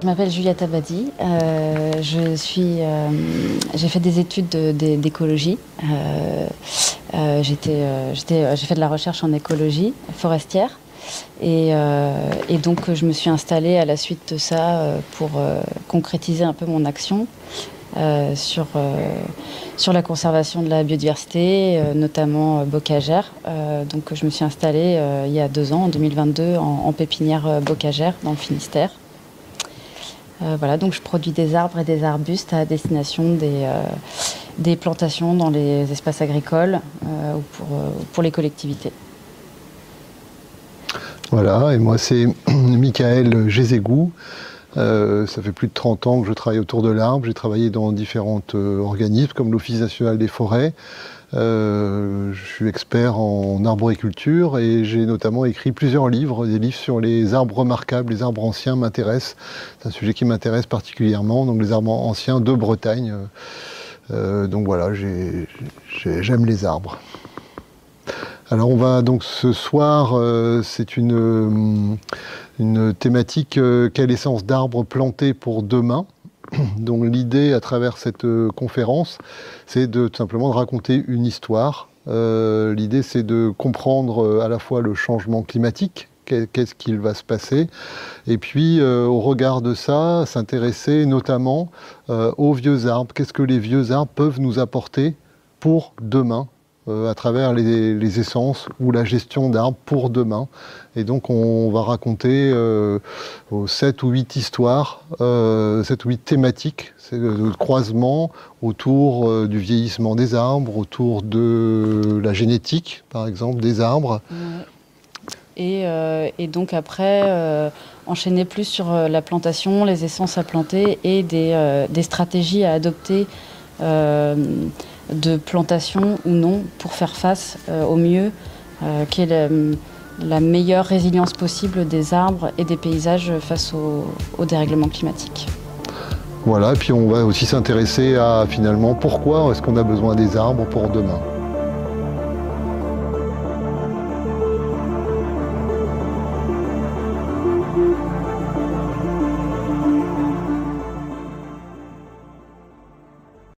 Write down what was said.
m'appelle Juliette Abadi. J'ai fait des études d'écologie. J'ai fait de la recherche en écologie forestière. Et donc, je me suis installée à la suite de ça pour concrétiser un peu mon action sur la conservation de la biodiversité, notamment bocagère. Donc, je me suis installée il y a 2 ans, en 2022, en pépinière bocagère dans le Finistère. Voilà, donc je produis des arbres et des arbustes à destination des plantations dans les espaces agricoles ou pour les collectivités. Voilà, et moi c'est Michael Gézégou. Ça fait plus de 30 ans que je travaille autour de l'arbre. J'ai travaillé dans différents organismes comme l'Office national des forêts. Je suis expert en arboriculture et j'ai notamment écrit plusieurs livres. Des livres sur les arbres remarquables, les arbres anciens m'intéressent. C'est un sujet qui m'intéresse particulièrement, donc les arbres anciens de Bretagne. Donc voilà, j'aime les arbres. Alors on va donc ce soir, c'est une thématique quelle essence d'arbres plantés pour demain. Donc l'idée à travers cette conférence, c'est tout simplement de raconter une histoire. L'idée c'est de comprendre à la fois le changement climatique, qu'est-ce qu'il va se passer, et puis au regard de ça, s'intéresser notamment aux vieux arbres. Qu'est-ce que les vieux arbres peuvent nous apporter pour demain, à travers les essences ou la gestion d'arbres pour demain. Et donc on va raconter 7 ou 8 histoires, 7 ou 8 thématiques de croisement autour du vieillissement des arbres, autour de la génétique, par exemple, des arbres. Et donc après, enchaîner plus sur la plantation, les essences à planter et des stratégies à adopter de plantation ou non pour faire face au mieux, qui est la meilleure résilience possible des arbres et des paysages face au dérèglement climatique. Voilà, et puis on va aussi s'intéresser à finalement pourquoi est-ce qu'on a besoin des arbres pour demain.